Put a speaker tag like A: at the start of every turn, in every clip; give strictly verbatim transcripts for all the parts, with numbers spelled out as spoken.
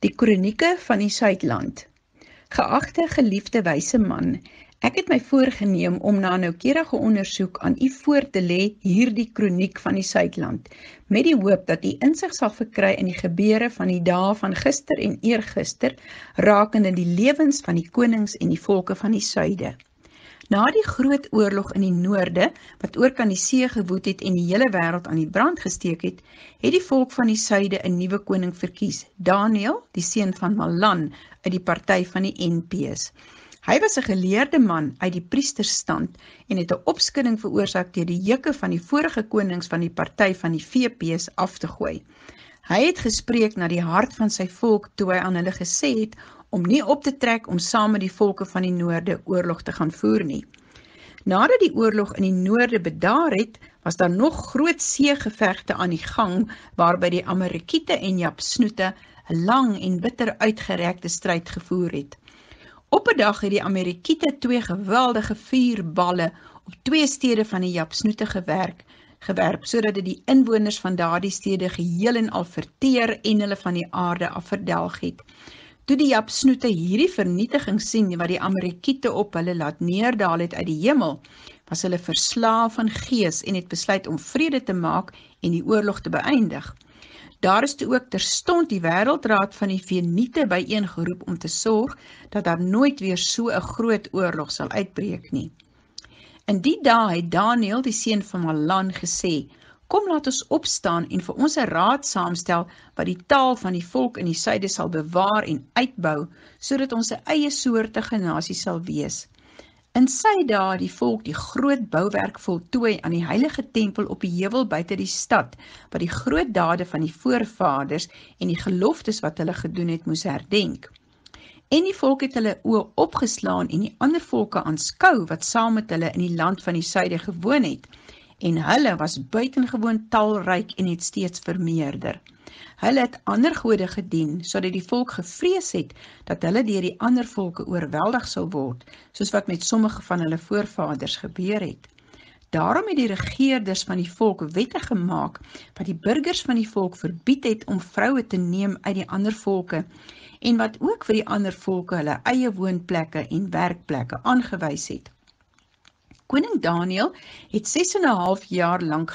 A: Die Kronieke van die Suidland. Geagte geliefde wyse man, ek het my voorgeneem om na noukeurige ondersoek aan u voor te lê hierdie kroniek van die Suidland, met die hoop dat u insig sal verkry in die gebeure van die dae van gister en eergister, rakende die lewens van die konings en die volke van die suide. Na die groot oorlog in die noorde, wat oor kan die see gewoed het en die hele wêreld aan die brand gesteek het, het die volk van die suide 'n nuwe koning verkies, Daniël, die seun van Malan, uit die party van die N P's. Hy was 'n geleerde man uit die priesterstand en het 'n opskudding veroorsaak deur die juke van die vorige konings van die party van die V P's af te gooi. Hy het gespreek na die hart van sy volk toe hy aan hulle gesê het om nie op te trek om saam met die volke van die noorde oorlog te gaan voer nie. Nadat die oorlog in die noorde bedaar het, was daar nog groot seegevegte aan die gang, waarby die Amalekiete en Japsnoete 'n lang en bitter uitgerekte stryd gevoer het. Op 'n dag het die Amalekiete twee geweldige vuurballe op twee stede van die Japsnoete gewerk, gewerp, sodat dit die inwoners van daardie stede geheel en al verteer en hulle van die aarde af verdelg het. Toe die Japsnoete hierdie vernietiging sien wat die Amalekiete op hulle laat neerdaal het uit die hemel, was hulle verslaaf van gees en het besluit om vrede te maak en die oorlog te beëindig. Daar is toe ook terstond die wêreldraad van die Veniete byeengeroep om te sorg dat daar nooit weer so 'n groot oorlog sal uitbreek nie. In die dae het Daniël, die seun van Malan, gesê: Kom, laat ons opstaan en vir ons 'n raad saamstel wat die taal van die volk in die suide sal bewaar en uitbou, sodat ons 'n eie soortige nasie sal wees. In sy dae het die volk die groot bouwerk voltooi aan die heilige tempel op die heuwel buite die stad, wat die groot dade van die voorvaders en die geloftes wat hulle gedoen het moes herdenk. En die volk het hulle oë opgeslaan en die ander volke aanskou wat saam met hulle in die land van die suide gewoon het. En hulle was buitengewoon talryk en het steeds vermeerder. Hulle het ander gode gedien, sodat die volk gevrees het, dat hulle deur die ander volke oorweldig sou word, soos wat met sommige van hulle voorvaders gebeur het. Daarom het die regeerders van die volk wette gemaak, wat die burgers van die volk verbied het om vroue te neem uit die ander volke, en wat ook vir die ander volke hulle eie woonplekke en werkplekke aangewys het. Koning Daniël het ses en 'n half jaar lank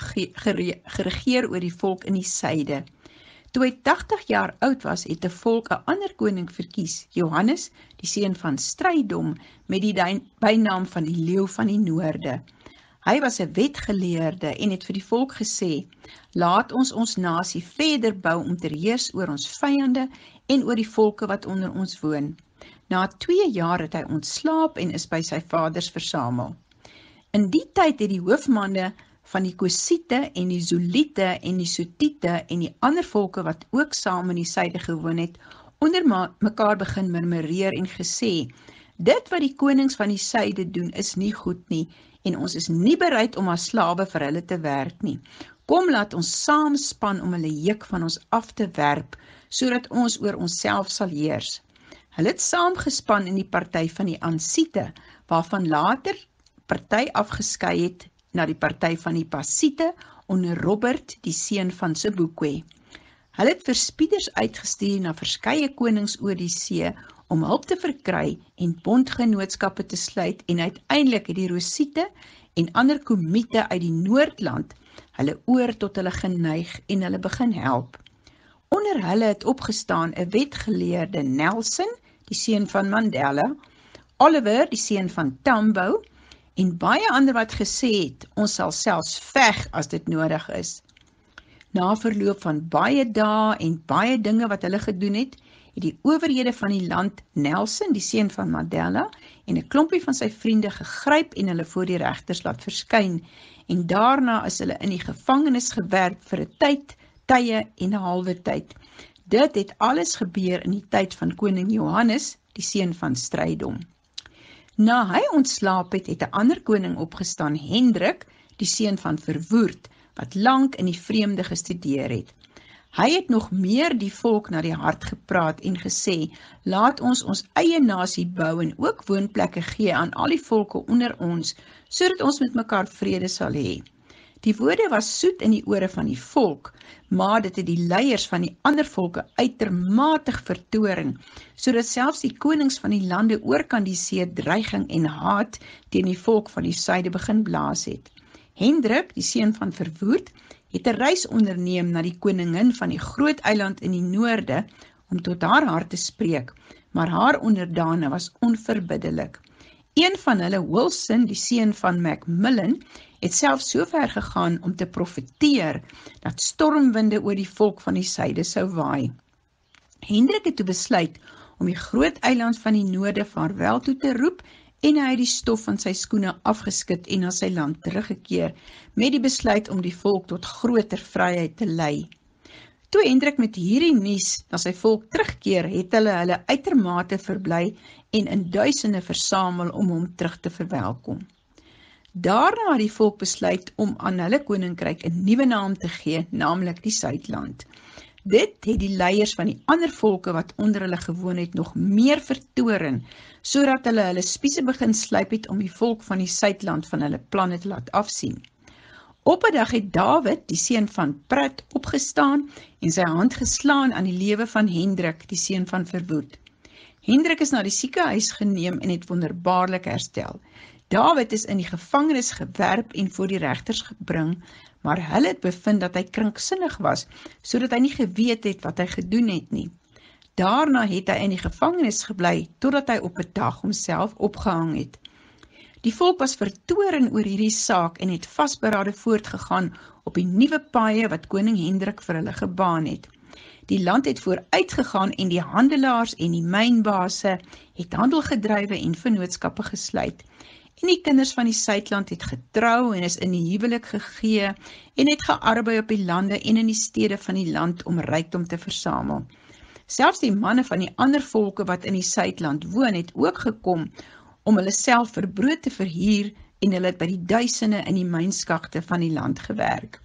A: geregeer oor die volk in die suide. Toe hy tagtig jaar oud was, het 'n volk 'n ander koning verkies, Johannes, die seun van Strydom, met die bynaam van die leeu van die noorde. Hy was 'n wetgeleerde en het vir die volk gesê: Laat ons ons nasie verder bou om te heers oor ons vyande en oor die volke wat onder ons woon. Na twee jaar het hy ontslaap en is by sy vaders versamel. In die tyd het die hoofmanne van die Kosiete en die Zoliete en die Sotiete en die ander volke wat ook saam in die suide gewoon het, onder mekaar begin murmureer en gesê: Dit wat die konings van die suide doen is nie goed nie, en ons is nie bereid om as slawe vir hulle te werk nie. Kom, laat ons saamspan om hulle juk van ons af te werp, sodat ons oor onsself sal heers. Hulle het saamgespan in die party van die Ansiete, waarvan later party afgeskei het na die party van die Pasiete onder Robert, die seun van Sebukwe. Hulle het verspieders uitgestuur na verskeie konings oor die see om hulp te verkry en bondgenootskappe te sluit, en uiteindelik het die Rosiete en ander Komiete uit die Noordland hulle oor tot hulle geneig en hulle begin help. Onder hulle het opgestaan 'n wetgeleerde Nelson, die seun van Mandela, Oliver, die seun van Tambo, en baie ander wat gesê het, ons sal selfs veg as dit nodig is. Na verloop van baie dae en baie dinge wat hulle gedoen het, het die owerhede van die land Nelson, die seun van Mandela, en 'n klompie van sy vriende gegryp en hulle voor die regters laat verskyn, en daarna is hulle in die gevangenis gewerp vir 'n tyd, tye en 'n halwe tyd. Dit het alles gebeur in die tyd van koning Johannes, die seun van Strydom. Na hy ontslaap het, het 'n ander koning opgestaan, Hendrik, die seun van Verwoerd, wat lank in die vreemde gestudeer het. Hy het nog meer die volk na die hart gepraat en gesê: Laat ons ons eie nasie bou en ook woonplekke gee aan al die volke onder ons, sodat ons met mekaar vrede sal hê. Die woorde was soet in die ore van die volk, maar dit het die leiers van die ander volke uitermatig vertoring, sodat selfs die konings van die lande oorkant die see dreiging en haat teen die volk van die suide begin blaas het. Hendrik, die seun van Verwoerd, het 'n reis onderneem na die koningin van die groot eiland in die noorde, om tot haar hart te spreek, maar haar onderdane was onverbiddelik. Een van hulle, Wilson, die seun van Macmillan, het self so ver gegaan om te profeteer dat stormwinde oor die volk van die suide sou waai. Hendrik het toe besluit om die groot eiland van die noorde vaarwel toe te roep en hy het die stof van sy skoene afgeskit en na sy land teruggekeer met die besluit om die volk tot groter vryheid te lei. Toe Hendrik met hierdie nuus na sy volk terugkeer, het hulle hulle uitermate verbly en in duisende versamel om hom terug te verwelkom. Daarna het die volk besluit om aan hulle koninkryk 'n nuwe naam te gee, naamlik die Suidland. Dit het die leiers van die ander volke wat onder hulle gewoon het nog meer vertoren, sodat hulle hulle spiese begin slyp het om die volk van die Suidland van hulle planne te laat afsien. Op 'n dag het Dawid, die seun van Prat, opgestaan en sy hand geslaan aan die lewe van Hendrik, die seun van Verwoerd. Hendrik is na die siekehuis geneem en het wonderbaarlik herstel. Dawid is in die gevangenis gewerp en voor die regters gebring, maar hulle het bevind dat hy kranksinnig was, sodat hy nie geweet het wat hy gedoen het nie. Daarna het hy in die gevangenis gebly, totdat hy op 'n dag homself opgehang het. Die volk was vertoren oor hierdie saak en het vasberade voortgegaan op die nuwe paaie wat koning Hendrik vir hulle gebaan het. Die land het vooruitgegaan en die handelaars en die mynbase het handel gedrywe en vennootskappe gesluit. En die kinders van die Suidland het getrou en is in die huwelik gegee en het gearbei op die lande en in die stede van die land om rykdom te versamel. Selfs die manne van die ander volke wat in die Suidland woon het ook gekom om hulle self vir brood te verhuur en hulle het by die duisende in die mynskagte van die land gewerk.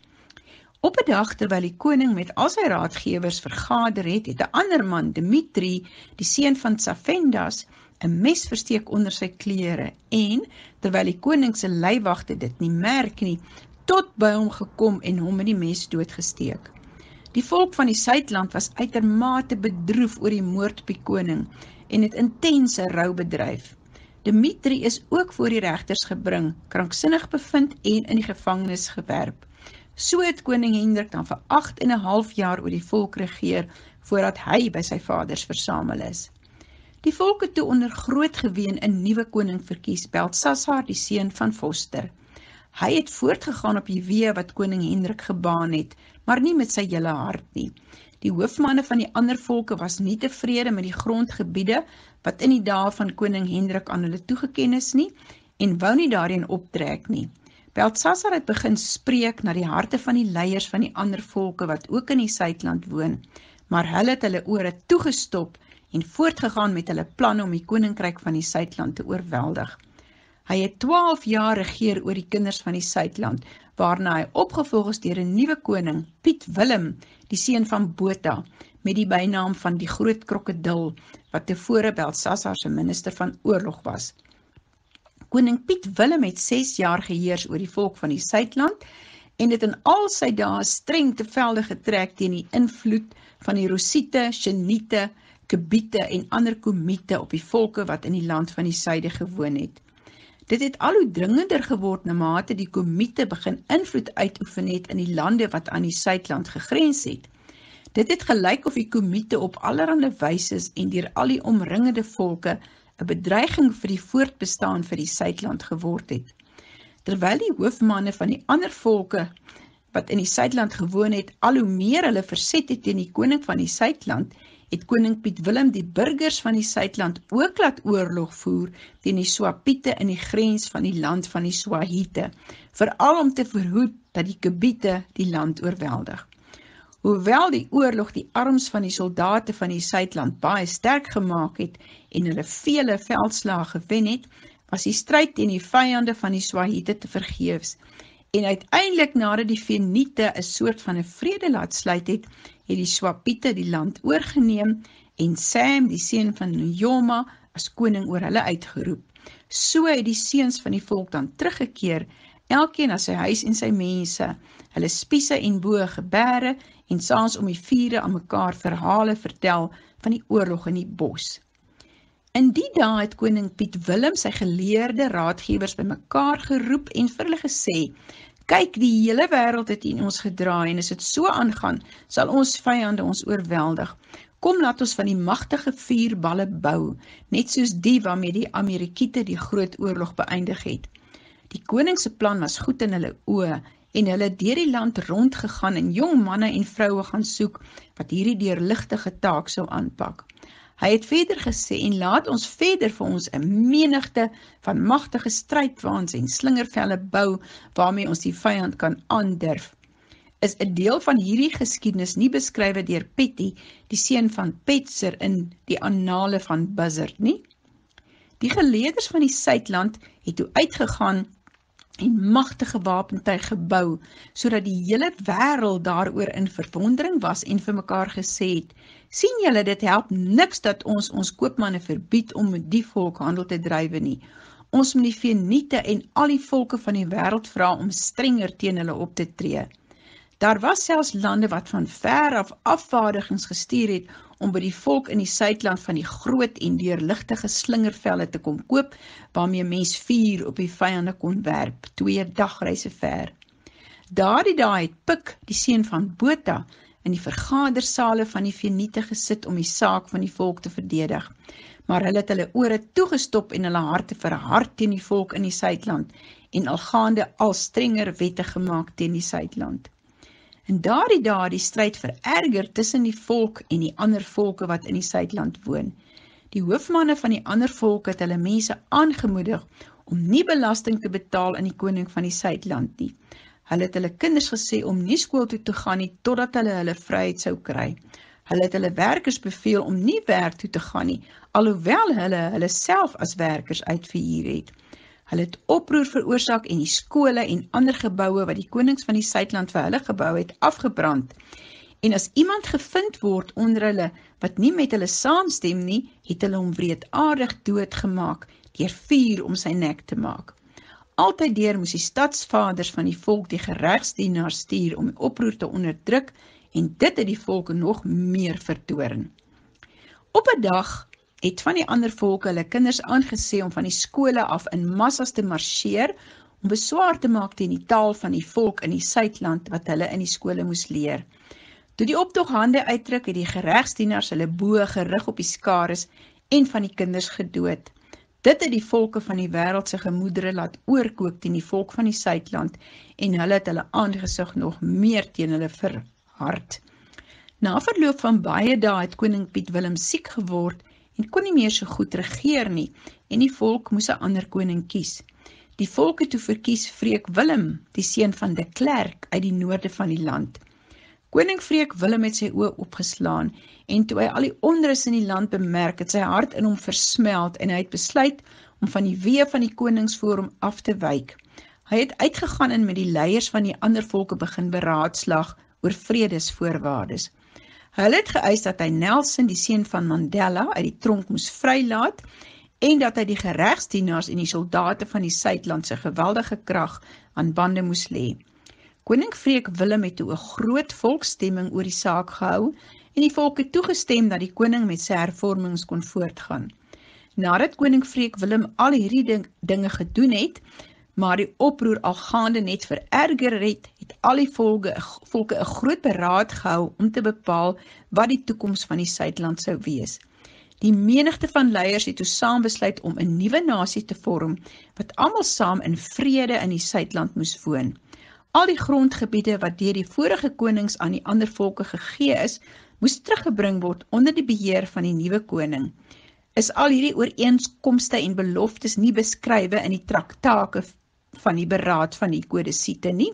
A: Op 'n dag terwyl die koning met al sy raadgewers vergader het, het 'n ander man, Dimitri, die seun van Safendas, 'n mes versteek onder sy klere en, terwyl die koning se leiwagte dit nie merk nie, tot by hom gekom en hom met die mes doodgesteek. Die volk van die Suidland was uitermate bedroef oor die moord op die koning en het intense rou bedryf. Dimitri is ook voor die regters gebring, kranksinnig bevind en in die gevangenis gewerp. So het koning Hendrik dan vir agt en 'n half jaar oor die volk regeer, voordat hy by sy vaders versamel is. Die volk het toe onder groot geween 'n nuwe koning verkies, Beltsassar, die seun van Foster. Hy het voortgegaan op die weë wat koning Hendrik gebaan het, maar nie met sy hele hart nie. Die hoofmanne van die ander volke was nie tevrede met die grondgebiede wat in die dae van koning Hendrik aan hulle toegeken is nie, en wou nie daarin optrek nie. Beltsassar het begin spreek na die harte van die leiers van die ander volke wat ook in die Suidland woon, maar hulle het hulle ore toegestop en voortgegaan met hulle planne om die koninkryk van die Suidland te oorweldig. Hy het twaalf jaar regeer oor die kinders van die Suidland, waarna hy opgevolg is deur 'n nuwe koning, Piet Willem, die seun van Botha, met die bynaam van die groot krokodil, wat tevore Beltsassar se minister van oorlog was. Koning Piet Willem het ses jaar geheers oor die volk van die Suidland en het in al sy dae streng te velde getrek teen die invloed van die Rosiete, Sheniete, Kebiete en ander Komiete op die volke wat in die land van die suide gewoon het. Dit het al hoe dringender geword na mate die Komiete begin invloed uitoefen het in die lande wat aan die Suidland gegrens het. Dit het gelyk of die Komiete op allerhande wyses en deur al die omringende volke 'n bedreiging vir die voortbestaan vir die Suidland geword het. Terwyl die hoofmanne van die ander volke wat in die Suidland gewoon het, al hoe meer hulle verset het teen die koning van die Suidland, het koning Piet Willem die burgers van die Suidland ook laat oorlog voer teen die Swapiete in die grens van die land van die Swahite, veral om te verhoed dat die Kebiete die land oorweldig. Hoewel die oorlog die arms van die soldate van die Suidland baie sterk gemaak het en hulle vele veldslae gewen het, was die stryd teen die vyande van die Swahite te vergeefs. En uiteindelik nadat die Feniete 'n soort van 'n vrede laat sluit het, het die Swapiete die land oorgeneem en Sam, die seun van Njoma, as koning oor hulle uitgeroep. So het die seuns van die volk dan teruggekeer elkeen na sy huis en sy mense, hulle spiese en boë gebere, en saans om die vure aan mekaar verhale vertel van die oorlog in die bos. In die dae het koning Piet Willem sy geleerde raadgewers bymekaar geroep en vir hulle gesê, kyk, die hele wêreld het in ons gedraai, en as dit so aangaan, sal ons vyande ons oorweldig. Kom, laat ons van die magtige vuurballe bou, net soos die waarmee die Amerikiete die groot oorlog beëindig het. Die koning se plan was goed in hulle oë, en hulle het deur die land rondgegaan en jong manne en vroue gaan soek, wat hierdie deurligtige taak sou aanpak. Hy het verder gesê, en laat ons verder vir ons 'n menigte van magtige strydwaans en slingervelle bou, waarmee ons die vyand kan aandurf. Is 'n deel van hierdie geskiedenis nie beskrywe deur Petty, die seun van Petzer in die Annale van Buzzard nie? Die geleerders van die Suidland het toe uitgegaan en magtige wapentuig gebou, sodat die hele wêreld daaroor in verwondering was en vir mekaar gesê het, sien julle, dit help niks dat ons ons koopmanne verbied om met die volk handel te drywe nie. Ons moet die Veniete en al die volke van die wêreld vra om strenger teen hulle op te tree. Daar was selfs lande wat van ver af afvaardigings gestuur het om by die volk in die Suidland van die groot en deurligtige slingervelle te kom koop, waarmee mens vuur op die vyande kon werp, twee dagreise ver. Daardie dae het Pik, die seun van Botha, in die vergadersale van die Veniete gesit om die saak van die volk te verdedig. Maar hulle het hulle ore toegestop en hulle harte verhard teen die volk in die Suidland en algaande al strenger wette gemaak teen die Suidland. En daardie dae die stryd vererger tussen die volk en die ander volke wat in die Suidland woon. Die hoofmanne van die ander volke het hulle mense aangemoedig om nie belasting te betaal in die koning van die Suidland nie. Hulle het hulle kinders gesê om nie skool toe te gaan nie totdat hulle hulle vryheid sou kry. Hulle het hulle werkers beveel om nie werk toe te gaan nie, alhoewel hulle hulle self as werkers uitverhuur het. Hulle het oproer veroorsaak en die skole en ander geboue wat die konings van die Suidland vir hulle gebou het, afgebrand. En as iemand gevind word onder hulle wat nie met hulle saamstem nie, het hulle hom wreedaardig doodgemaak deur vuur om sy nek te maak. Altyd deur moes die stadsvaders van die volk die geregsdienaars stuur om die oproer te onderdruk, en dit het die volke nog meer vertoorn. Op 'n dag het van die ander volke hulle kinders aangesê om van die skole af in massas te marcheer, om beswaar te maak teen die taal van die volk in die Suidland wat hulle in die skole moes leer. Toe die optog hande uitdruk, het die geregsdienaars hulle boë gerig op die skares en van die kinders gedood. Dit het die volke van die wêreld se gemoedere laat oorkook teen die volk van die Suidland, en hulle het hulle aangesig nog meer teen hulle verhard. Na verloop van baie dae het koning Piet Willem siek geword en kon nie meer so goed regeer nie, en die volk moes 'n ander koning kies. Die volk het toe verkies Freek Willem, die seun van de Klerk uit die noorde van die land. Koning Freek Willem het sy oë opgeslaan, en toe hy al die onrus in die land bemerk, het sy hart in hom versmelt, en hy het besluit om van die weë van die koningsforum af te wyk. Hy het uitgegaan en met die leiers van die ander volke begin beraadslag oor vredesvoorwaardes. Hulle het geëis dat hy Nelson, die seun van Mandela, uit die tronk moes vrylaat, en dat hy die geregsdienaars en die soldate van die Suidland se geweldige krag aan bande moes lê. Koning Freek Willem het toe 'n groot volksstemming oor die saak gehou, en die volk het toegestem dat die koning met sy hervormings kon voortgaan. Nadat koning Freek Willem al hierdie ding, dinge gedoen het, maar die oproer al gaande net vererger het, het al die volke, volke 'n groot beraad gehou om te bepaal wat die toekoms van die Suidland sou wees. Die menigte van leiers het toe saam besluit om 'n nuwe nasie te vorm, wat almal saam in vrede in die Suidland moes woon. Al die grondgebiede wat deur die vorige konings aan die ander volke gegee is, moes teruggebring word onder die beheer van die nuwe koning. Is al hierdie ooreenkomste en beloftes nie beskrywe in die traktake van die beraad van die kodesiete nie?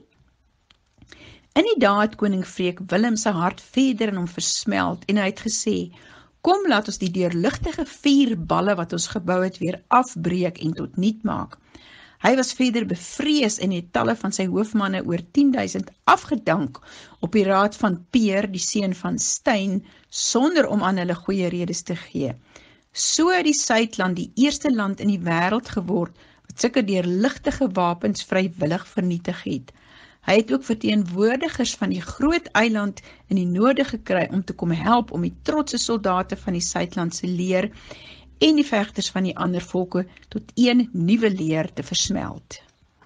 A: In die dae het koning Freek Willem sy hart verder in hom versmelt, en hy het gesê, kom laat ons die deurligtige vuurballe wat ons gebou het weer afbreek en tot niet maak. Hy was verder bevrees en het talle van sy hoofmanne oor tien duisend afgedank op die raad van Peer, die seun van Steyn, sonder om aan hulle goeie redes te gee. So het die Suidland die eerste land in die wêreld geword, wat wat sulke deurligtige wapens vrywillig vernietig het. Hy het ook verteenwoordigers van die groot eiland in die noorde gekry om te kom help om die trotse soldate van die Suidlandse leer en die vegters van die ander volke tot een nuwe leer te versmelt.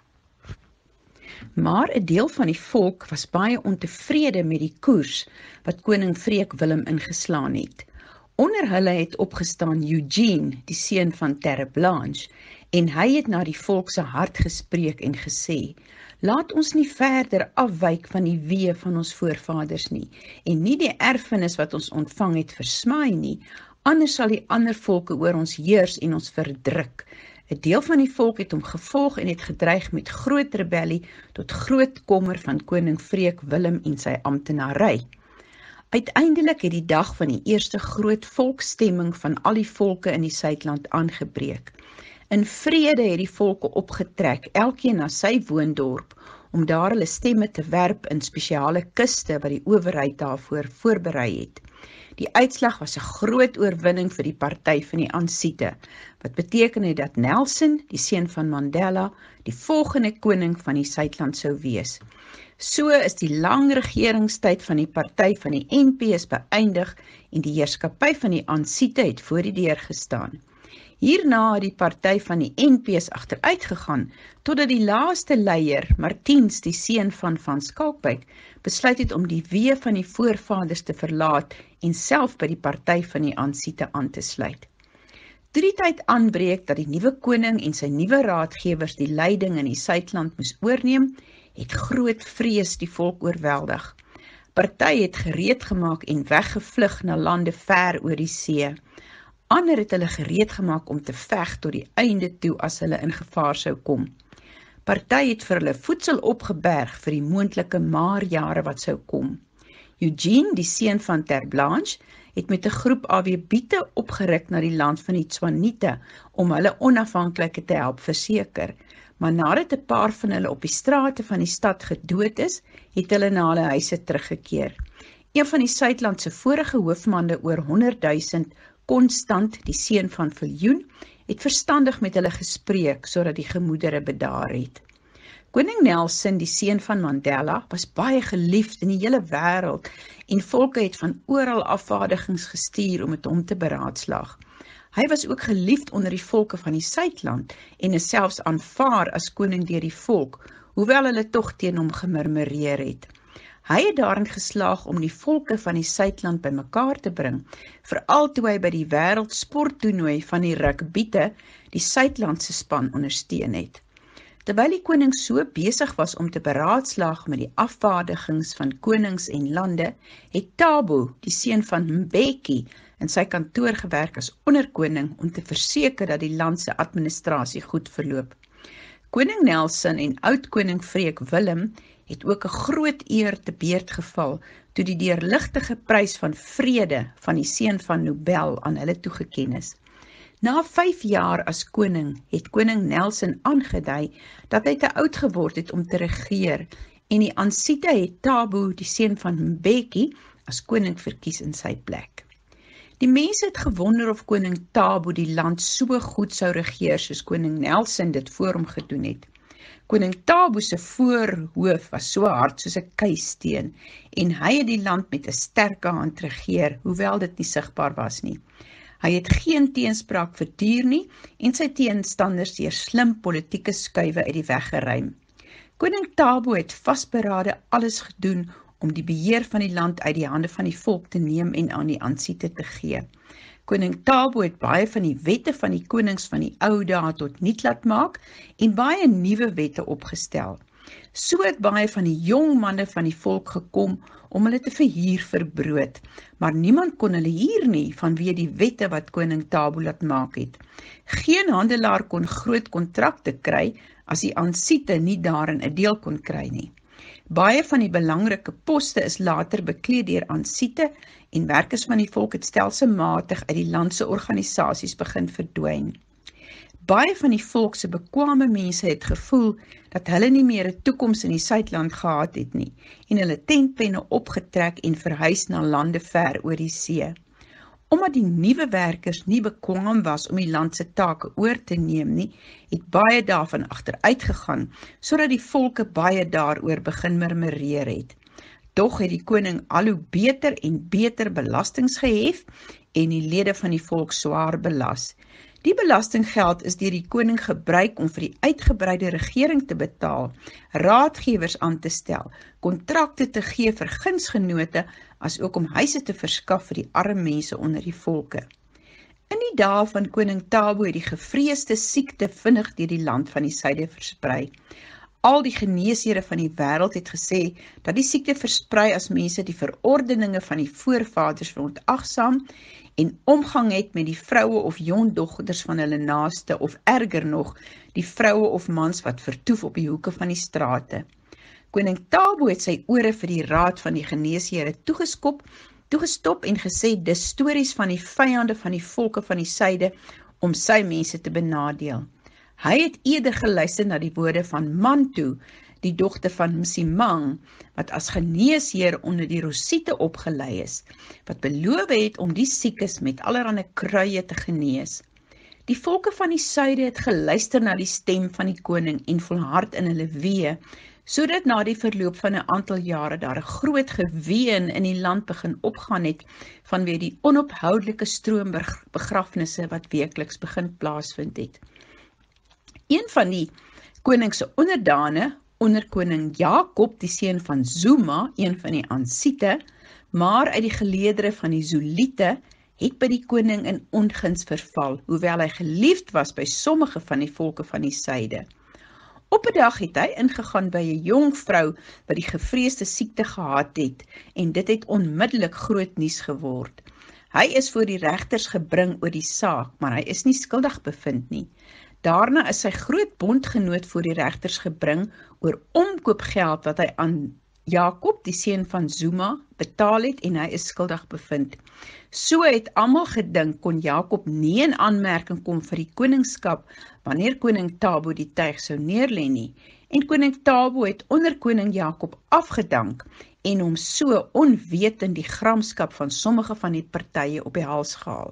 A: Maar 'n deel van die volk was baie ontevrede met die koers wat koning Freek Willem ingeslaan het. Onder hulle het opgestaan Eugene, die seun van Terre Blanche, en hy het na die volk se hart gespreek en gesê: "Laat ons nie verder afwyk van die weë van ons voorvaders nie, en nie die erfenis wat ons ontvang het versmaai nie, anders sal die ander volke oor ons heers en ons verdruk." 'n Deel van die volk het hom gevolg en het gedreig met groot rebellie tot groot kommer van koning Freek Willem en sy amptenary. Uiteindelik het die dag van die eerste groot volksstemming van al die volke in die Suidland aangebreek. In vrede het die volke opgetrek, elkeen na sy woondorp, om daar hulle stemme te werp in spesiale kiste wat die owerheid daarvoor voorberei het. Die uitslag was 'n groot oorwinning vir die party van die Ansite, wat beteken het dat Nelson, die seun van Mandela, die volgende koning van die Suidland sou wees. So is die lang regeringstyd van die party van die N P is beëindig en die heerskappy van die Ansite het voor die deur gestaan. Hierna het die party van die N P is agteruit gegaan, totdat die laaste leier, Martiens, die seun van Van Schalkwyk, besluit het om die weë van die voorvaders te verlaat en self by die party van die Ansite aan te sluit. Toe die tyd aanbreek dat die nuwe koning en sy nuwe raadgewers die leiding in die Suidland moes oorneem, het groot vrees die volk oorweldig. Party het gereed gemaak en weggevlug na lande ver oor die see. Ander het hulle gereed gemaak om te veg tot die einde toe as hulle in gevaar sou kom. Party het vir hulle voedsel opgeberg vir die moontlike maarjare wat sou kom. Eugene, die seun van Terre Blanche, het met 'n groep Awebiete opgeruk na die land van die Tswanite om hulle onafhanklike te help verseker. Maar nadat 'n paar van hulle op die strate van die stad gedood is, het hulle na hulle huise teruggekeer. Een van die Suidland se vorige hoofmanne oor honderd duisend, Constant, die seun van Viljoen, het verstandig met hulle gespreek sodat die gemoedere bedaar het. Koning Nelson, die seun van Mandela, was baie geliefd in die hele wêreld en volke het van oral afvaardigings gestuur om met hom te beraadslaag. Hy was ook geliefd onder die volke van die Suidland en is selfs aanvaar as koning deur die volk, hoewel hulle tog teen hom gemurmureer het. Hy het daarin geslaag om die volke van die Suidland bymekaar te bring, veral toe hy by die wêreldsporttoernooi van die rugbiete die Suidlandse span ondersteun het. Terwyl die koning so besig was om te beraadslaag met die afvaardigings van konings en lande, het Thabo, die seun van Mbeki, in sy kantoor gewerk as onderkoning om te verseker dat die land se administrasie goed verloop. Koning Nelson en oud-koning Freek Willem het ook 'n groot eer te beurt geval toe die deurligtige prys van vrede van die seun van Nobel aan hulle toegeken is. Na vyf jaar as koning het koning Nelson aangedui dat hy te oud geword het om te regeer en die Ansite het Thabo, die seun van Mbeki, as koning verkies in sy plek. Die mense het gewonder of koning Thabo die land so goed sou regeer soos koning Nelson dit voor hom gedoen het. Koning Thabo se voorhoof was so hard soos 'n keisteen en hy het die land met 'n sterke hand regeer, hoewel dit nie sigbaar was nie. Hy het geen teenspraak verduur nie en sy teenstanders deur slim politieke skuwe uit die weg geruim. Koning Thabo het vasberade alles gedoen om die beheer van die land uit die hande van die volk te neem en aan die Ansite te gee. Koning Thabo het baie van die wette van die konings van die ou dae tot niet laat maak en baie nuwe wette opgestel. So het baie van die jong manne van die volk gekom om hulle te verhuur vir brood, maar niemand kon hulle huur nie vanweë die wette wat koning Thabo laat maak het. Geen handelaar kon groot kontrakte kry as die Ansite nie daarin 'n deel kon kry nie. Baie van die belangrike poste is later bekleed deur Ansite en werkers van die volk het stelselmatig uit die land se organisasies begin verdwyn. Baie van die volk se bekwame mense het gevoel dat hulle nie meer 'n toekoms in die Suidland gehad het nie en hulle tentpenne opgetrek en verhuis na lande ver oor die see. Omdat die nuwe werkers nie bekwam was om die land se take oor te neem nie, het baie daarvan agteruit gegaan, sodat die volke baie daaroor begin murmureer het. Tog het die koning al hoe beter en beter belastings gehef en die lede van die volk swaar belas. Die belastinggeld is deur die koning gebruik om vir die uitgebreide regering te betaal, raadgewers aan te stel, kontrakte te gee vir gunsgenote, as ook om huise te verskaf vir die arme mense onder die volke. In die dae van koning Tabo het die gevreesde siekte vinnig deur die land van die suide versprei. Al die geneesere van die wêreld het gesê dat die siekte versprei as mense die verordeninge van die voorvaders verontagsaam en omgang het met die vroue of jong dogters van hulle naaste, of erger nog, die vroue of mans wat vertoef op die hoeke van die strate. Koning Tabo het sy ore vir die raad van die geneesere toegeskop, toegestop en gesê dis stories van die vyande van die volke van die suide om sy mense te benadeel. Hy het eerder geluister na die woorde van Mantu, die dogter van Msimang, wat as geneesheer onder die Rosiete opgelei is, wat beloof het om die siekes met allerlei kruie te genees. Die volke van die suide het geluister na die stem van die koning en volhard in hulle wee, sodat na die verloop van 'n aantal jare daar 'n groot geween in die land begin opgaan het, vanweë die onophoudelike stroom begrafnisse wat weekliks begin plaasvind het. Een van die koning se onderdane, onder koning Jakob, die seun van Zuma, een van die Ansiete, maar uit die geleedere van die Zuliete, het by die koning in onguns verval, hoewel hy geliefd was by sommige van die volke van die suide. Op 'n dag het hy ingegaan by 'n jong vrou wat die gevreesde siekte gehad het, en dit het onmiddellik groot nuus geword. Hy is voor die regters gebring oor die saak, maar hy is nie skuldig bevind nie. Daarna is sy groot bondgenoot voor die regters gebring oor omkoopgeld wat hy aan Jakob, die seun van Zuma, betaal het en hy is skuldig bevind. So het almal gedink kon Jakob nie in aanmerking kom vir die koningskap wanneer koning Tabo die tuig sou neerlê nie. En koning Tabo het onder koning Jakob afgedank en hom so onwetend die gramskap van sommige van die partye op die hals gehaal.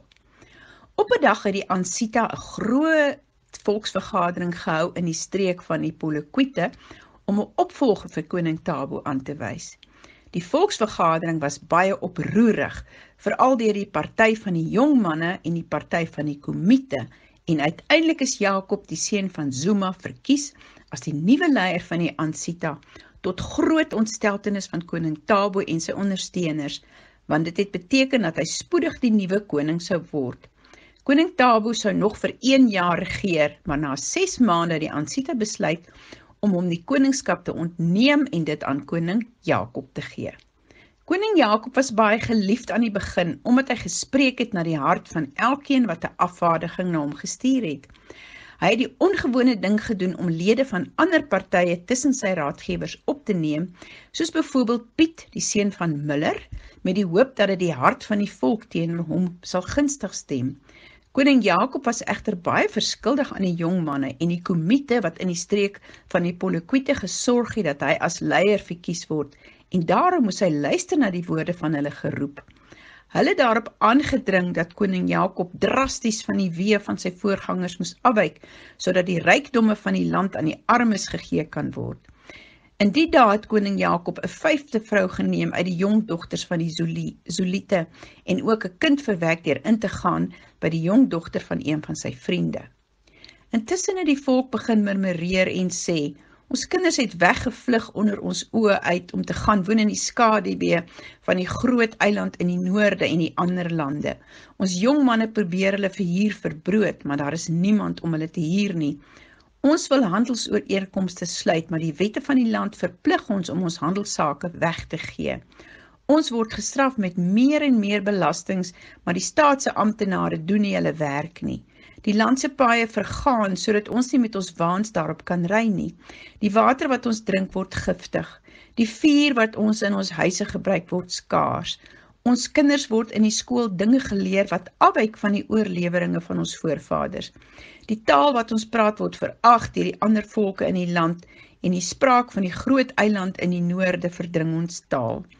A: Op 'n dag het die Ansita 'n groot volksvergadering gehou in die streek van die Poloquite om 'n opvolger vir koning Tabo aan te wys. Die volksvergadering was baie oproerig, veral deur die party van die jong manne en die party van die Komite, en uiteindelik is Jakob, die seun van Zuma, verkies as die nuwe leier van die Ansita, tot groot ontsteltenis van koning Tabo en sy ondersteuners, want dit het beteken dat hy spoedig die nuwe koning sou word. Koning Tabo sou nog vir een jaar regeer, maar na ses maande het die Ansita besluit om hom die koningskap te ontneem en dit aan koning Jakob te gee. Koning Jakob was baie geliefd aan die begin, omdat hy gespreek het na die hart van elkeen wat 'n afvaardiging na hom gestuur het. Hy het die ongewone ding gedoen om lede van ander partye tussen sy raadgewers op te neem, soos byvoorbeeld Piet, die seun van Miller, met die hoop dat dit die hart van die volk teenoor hom sal gunstig stem. Koning Jakob was egter baie verskuldig aan die jong manne en die Komite wat in die streek van die Poloquite gesorg het dat hy as leier verkies word, en daarom moes hy luister na die woorde van hulle geroep. Hulle daarop aangedring dat koning Jakob drasties van die weë van sy voorgangers moes afwyk, sodat die rykdomme van die land aan die armes gegee kan word. In die dae het koning Jakob 'n vyfde vrou geneem uit die jong dogters van die Zuliete en ook 'n kind verwek deur in te gaan by die jong dogter van een van sy vriende. Intussen het die volk begin murmureer en sê, ons kinders het weggevlug onder ons oë uit om te gaan woon in die skaduwee van die groot eiland in die noorde en die ander lande. Ons jong manne probeer hulle verhuur vir brood, maar daar is niemand om hulle te huur nie. Ons wil handelsooreenkomste sluit, maar die wette van die land verplig ons om ons handelsake weg te gee. Ons word gestraf met meer en meer belastings, maar die staatse amptenare doen nie hulle werk nie. Die landse paaie vergaan, sodat ons nie met ons waans daarop kan ry nie. Die water wat ons drink word giftig. Die vuur wat ons in ons huise gebruik word skaars. Ons kinders word in die skool dinge geleer wat afwyk van die oorleweringe van ons voorvaders. Die taal wat ons praat word verag deur die ander volke in die land en die spraak van die groot eiland in die noorde verdring ons taal.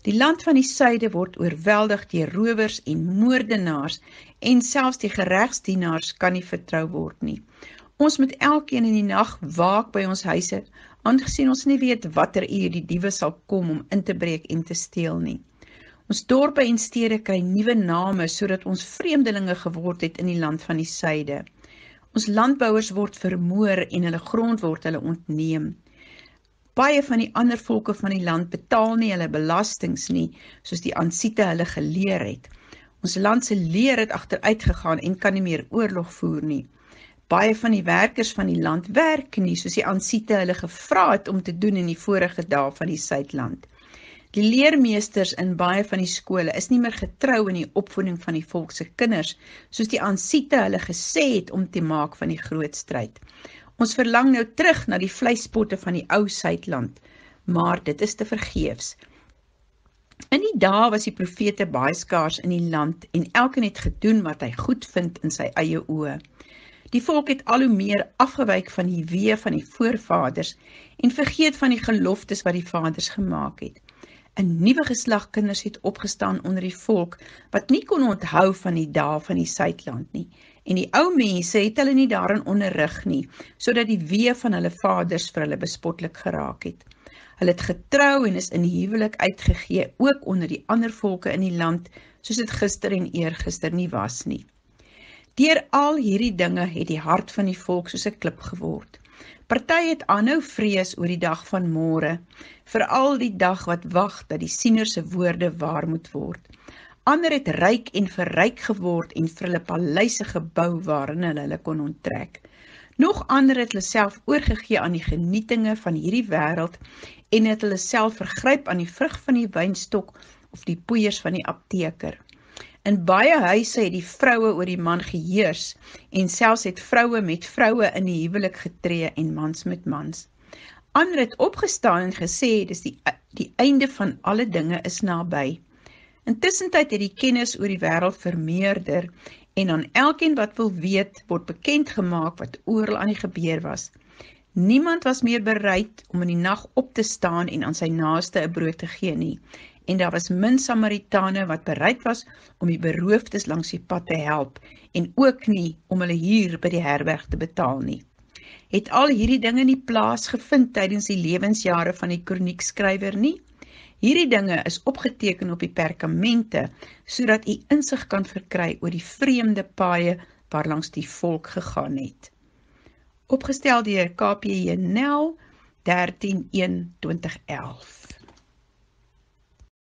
A: Die land van die suide word oorweldig deur rowers en moordenaars en selfs die geregsdienaars kan nie vertrou word nie. Ons moet elkeen in die nag waak by ons huise, aangesien ons nie weet watter uur die diewe sal kom om in te breek en te steel nie. Ons dorpe en stede kry nuwe name sodat ons vreemdelinge geword het in die land van die suide. Ons landbouers word vermoor en hulle grond word hulle ontneem. Baie van die ander volke van die land betaal nie hulle belastings nie, soos die Ansiete hulle geleer het. Ons land se leer het agteruit gegaan en kan nie meer oorlog voer nie. Baie van die werkers van die land werk nie, soos die Ansiete hulle gevra het om te doen in die vorige dae van die Suidland. Die leermeesters in baie van die skole is nie meer getrou in die opvoeding van die volk se kinders, soos die Ansiete hulle gesê het om te maak van die groot stryd. Ons verlang nou terug na die vleispotte van die ou Suidland, maar dit is te vergeefs. In die dae was die profete baie skaars in die land en elkeen het gedoen wat hy goed vind in sy eie oë. Die volk het al hoe meer afgewyk van die weë van die voorvaders en vergeet van die geloftes wat die vaders gemaak het. 'n Nuwe geslag kinders het opgestaan onder die volk wat nie kon onthou van die dae van die Suidland nie. En die ou mense het hulle nie daarin onderrig nie, sodat die weë van hulle vaders vir hulle bespotlik geraak het. Hulle het getrou en is in huwelik uitgegee, ook onder die ander volke in die land, soos dit gister en eergister nie was nie. Deur al hierdie dinge het die hart van die volk soos 'n klip geword. Party het aanhou vrees oor die dag van môre, veral die dag wat wag dat die siener se woorde waar moet word. Ander het ryk en verryk geword en vir hulle paleise gebou waarin hulle hulle kon onttrek. Nog ander het hulle self oorgegee aan die genietinge van hierdie wêreld en het hulle self vergryp aan die vrug van die wynstok of die poeiers van die apteker. In baie huise het die vroue oor die man geheers en selfs het vroue met vroue in die huwelik getree en mans met mans. Ander het opgestaan en gesê, dis die, die einde van alle dinge is naby. Intussentyd het die kennis oor die wêreld vermeerder en aan elkeen wat wil weet, word bekend gemaak wat oral aan die gebeur was. Niemand was meer bereid om in die nag op te staan en aan sy naaste 'n brood te gee nie. En daar was min Samaritane wat bereid was om die beroofdes langs die pad te help en ook nie om hulle huur by die herberg te betaal nie. Het al hierdie dinge nie plaasgevind tydens die lewensjare van die kroniekskrywer nie? Hierdie dinge is opgeteken op die perkamente, sodat u insig kan verkry oor die vreemde paaie waarlangs die volk gegaan het. Opgestel deur K P J Nel, dertien een twintig elf.